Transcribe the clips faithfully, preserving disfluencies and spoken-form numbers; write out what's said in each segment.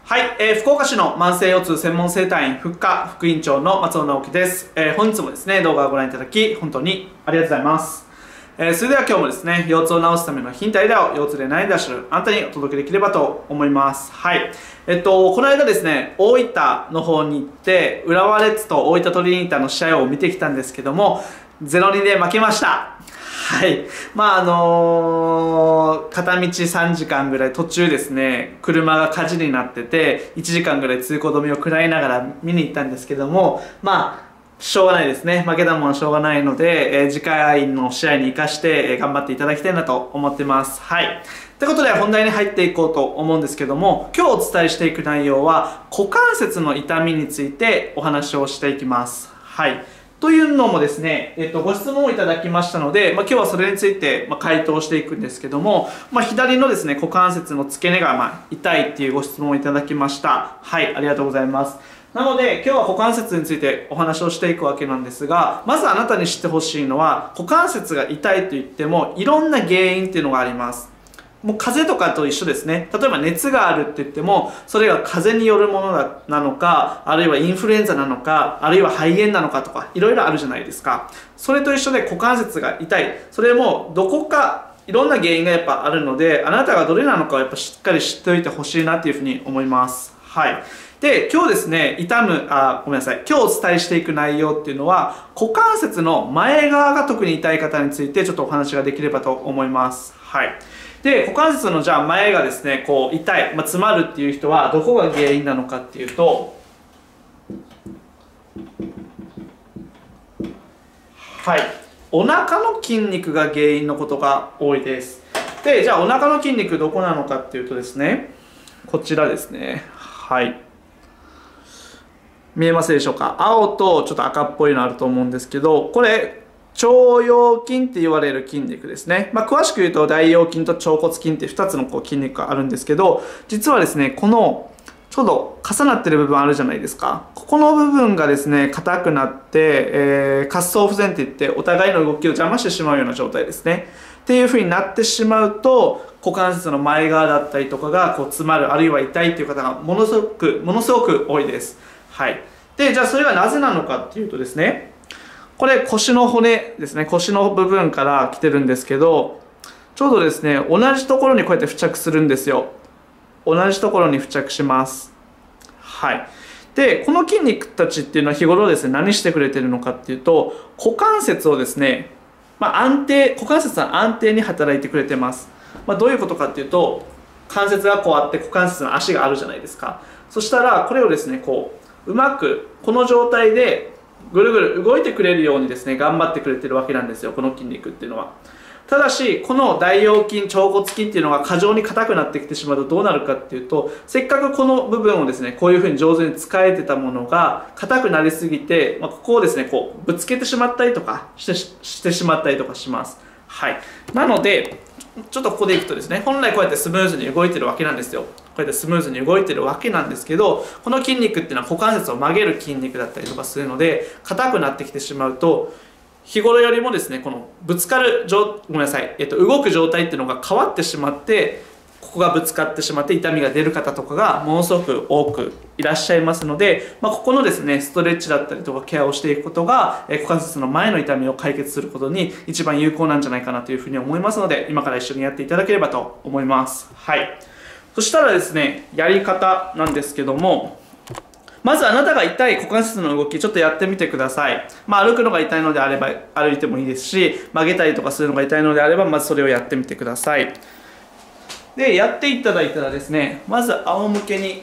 はい、えー、福岡市の慢性腰痛専門整体院復課副院長の松尾直樹です、えー、本日もですね動画をご覧いただき本当にありがとうございます、えー、それでは今日もですね腰痛を治すためのヒントアイデアを腰痛で悩んでらっしゃるあなたにお届けできればと思います。はい、えっとこの間ですね大分の方に行って浦和レッズと大分トリニータの試合を見てきたんですけどもゼロたいにで負けました。はい。まああのー、片道さんじかんぐらい途中ですね、車が火事になってて、いちじかんぐらい通行止めを食らいながら見に行ったんですけども、まあ、しょうがないですね。負けたもんはしょうがないので、えー、次回の試合に生かして、えー、頑張っていただきたいなと思ってます。はい。ということで本題に入っていこうと思うんですけども、今日お伝えしていく内容は、股関節の痛みについてお話をしていきます。はい。というのもですね、えっと、ご質問をいただきましたので、まあ、今日はそれについて、まあ、回答していくんですけども、まあ、左のですね、股関節の付け根が、まあ、痛いっていうご質問をいただきました。はい、ありがとうございます。なので、今日は股関節についてお話をしていくわけなんですが、まずあなたに知ってほしいのは、股関節が痛いと言っても、いろんな原因っていうのがあります。もう風邪とかと一緒ですね。例えば熱があるって言っても、それが風邪によるものなのか、あるいはインフルエンザなのか、あるいは肺炎なのかとか、いろいろあるじゃないですか。それと一緒で股関節が痛い。それもどこかいろんな原因がやっぱあるので、あなたがどれなのかをやっぱしっかり知っておいてほしいなっていうふうに思います。はい。で、今日ですね、痛む、あ、ごめんなさい。今日お伝えしていく内容っていうのは、股関節の前側が特に痛い方についてちょっとお話ができればと思います。はい。で、股関節のじゃあ前がですね、こう痛い、まあ、詰まるっていう人はどこが原因なのかっていうと、はい、お腹の筋肉が原因のことが多いです。で、じゃあお腹の筋肉どこなのかっていうとですね、こちらですね。はい。見えますでしょうか？青とちょっと赤っぽいのあると思うんですけど、これ、腸腰筋って言われる筋肉ですね。まあ、詳しく言うと大腰筋と腸骨筋ってふたつのこう筋肉があるんですけど、実はですね、このちょうど重なってる部分あるじゃないですか。ここの部分がですね、硬くなって、えー、滑走不全って言ってお互いの動きを邪魔してしまうような状態ですね。っていう風になってしまうと、股関節の前側だったりとかがこう詰まる、あるいは痛いっていう方がものすごく、ものすごく多いです。はい。で、じゃあそれがなぜなのかっていうとですね、これ腰の骨ですね、腰の部分から来てるんですけど、ちょうどですね、同じところにこうやって付着するんですよ。同じところに付着します。はい。で、この筋肉たちっていうのは日頃ですね、何してくれてるのかっていうと、股関節をですね、まあ、安定、股関節は安定に働いてくれてます。まあ、どういうことかっていうと、関節がこうあって股関節の足があるじゃないですか。そしたら、これをですね、こう、うまく、この状態で、ぐるぐる動いてくれるようにですね頑張ってくれてるわけなんですよ、この筋肉っていうのは。ただしこの大腰筋腸骨筋っていうのが過剰に硬くなってきてしまうとどうなるかっていうと、せっかくこの部分をですねこういうふうに上手に使えてたものが硬くなりすぎて、まあ、ここをですねこうぶつけてしまったりとかしてしてしまったりとかします。はい、なのでちょっとここでいくとですね、本来こうやってスムーズに動いてるわけなんですよ。こうやってスムーズに動いてるわけなんですけど、この筋肉っていうのは股関節を曲げる筋肉だったりとかするので、硬くなってきてしまうと、日頃よりもですね、このぶつかる状、ごめんなさい、えっと、動く状態っていうのが変わってしまって、ここがぶつかってしまって痛みが出る方とかがものすごく多くいらっしゃいますので、まあ、ここのですねストレッチだったりとかケアをしていくことが股関節の前の痛みを解決することに一番有効なんじゃないかなというふうに思いますので、今から一緒にやっていただければと思います。はい。そしたらですね、やり方なんですけども、まずあなたが痛い股関節の動きちょっとやってみてください。まあ、歩くのが痛いのであれば歩いてもいいですし、曲げたりとかするのが痛いのであればまずそれをやってみてください。で、やっていただいたらですね、まず仰向けに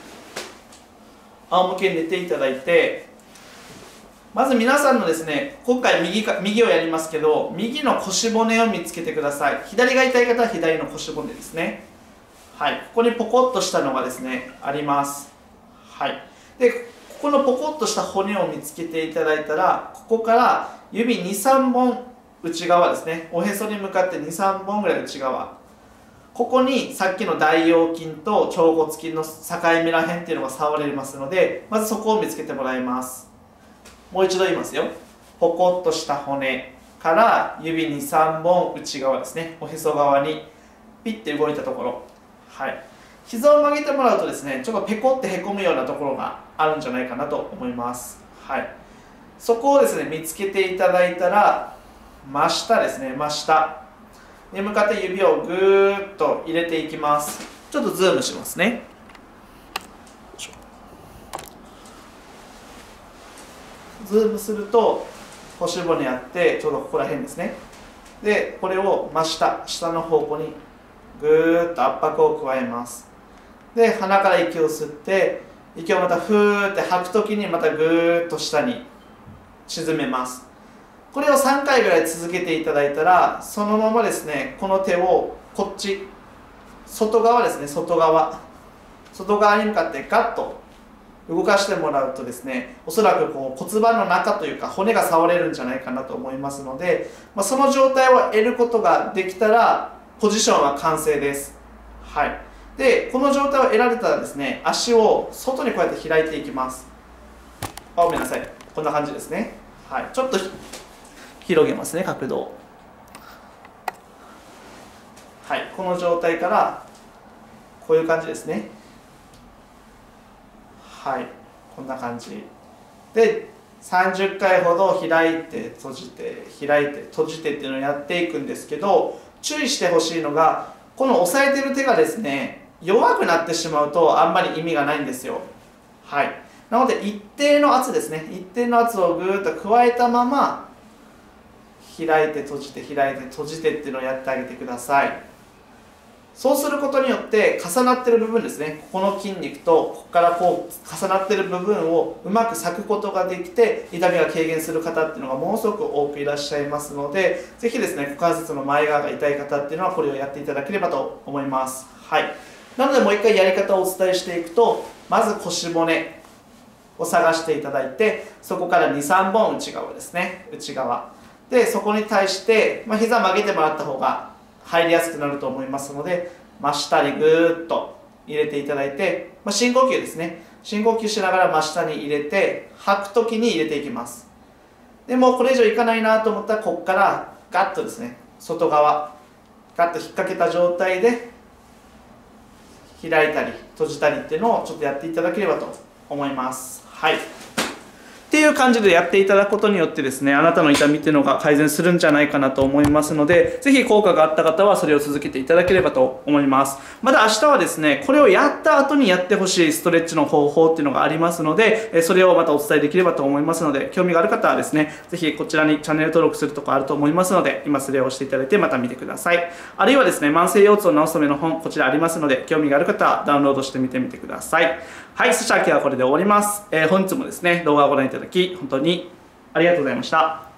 仰向けに寝ていただいて、まず皆さんのですね、今回右か右をやりますけど、右の腰骨を見つけてください。左が痛い方は左の腰骨ですね。はい、ここにポコッとしたのがですねあります。はい、でここのポコッとした骨を見つけていただいたら、ここから指にさんぼん内側ですね、おへそに向かってにさんぼんぐらい内側、ここにさっきの大腰筋と腸骨筋の境目らへんっていうのが触れますので、まずそこを見つけてもらいます。もう一度言いますよ。ポコッとした骨から指にさんぼん内側ですね、おへそ側にピッて動いたところ、はい、 膝を曲げてもらうとですね、ちょっとペコってへこむようなところがあるんじゃないかなと思います。はい、そこをですね見つけていただいたら、真下ですね、真下に向かって指をぐーっと入れていきます。ちょっとズームしますね。ズームすると腰骨あって、ちょうどここら辺ですね。でこれを真下下の方向にぐーっと圧迫を加えます。で鼻から息を吸って、息をまたふーって吐くときにまたぐーっと下に沈めます。これをさんかいぐらい続けていただいたら、そのままですねこの手をこっち外側ですね、外側外側に向かってガッと動かしてもらうとですね、おそらくこう骨盤の中というか骨が触れるんじゃないかなと思いますので、まあ、その状態を得ることができたらポジションは完成です。はい、でこの状態を得られたらですね、足を外にこうやって開いていきます。あ、ごめんなさい、こんな感じですね。はい、ちょっと広げますね、角度を。はい、この状態からこういう感じですね。はい、こんな感じでさんじゅっかいほど開いて閉じて開いて閉じてっていうのをやっていくんですけど、注意してほしいのが、この押さえてる手がですね弱くなってしまうとあんまり意味がないんですよ。はい、なので一定の圧ですね、一定の圧をぐーっと加えたまま開いて閉じて開いて閉じてっていうのをやってあげてください。そうすることによって重なってる部分ですね、ここの筋肉とここからこう重なってる部分をうまく裂くことができて、痛みが軽減する方っていうのがものすごく多くいらっしゃいますので、ぜひですね股関節の前側が痛い方っていうのはこれをやっていただければと思います。はい、なのでもう一回やり方をお伝えしていくと、まず腰骨を探していただいて、そこからにさんぼん内側ですね、内側でそこに対して、まあ、膝曲げてもらった方が入りやすくなると思いますので、真下にぐーっと入れていただいて、まあ、深呼吸ですね、深呼吸しながら真下に入れて吐く時に入れていきます。でもうこれ以上いかないなと思ったら、ここからガッとですね外側ガッと引っ掛けた状態で開いたり閉じたりっていうのをちょっとやっていただければと思います。はい、っていう感じでやっていただくことによってですね、あなたの痛みっていうのが改善するんじゃないかなと思いますので、ぜひ効果があった方はそれを続けていただければと思います。また明日はですね、これをやった後にやってほしいストレッチの方法っていうのがありますので、それをまたお伝えできればと思いますので、興味がある方はですね、ぜひこちらにチャンネル登録するとこあると思いますので、今それを押していただいてまた見てください。あるいはですね、慢性腰痛を治すための本、こちらありますので、興味がある方はダウンロードしてみてみてください。はい、そしたら今日はこれで終わります。えー、本日もですね、動画をご覧いただき、本当にありがとうございました。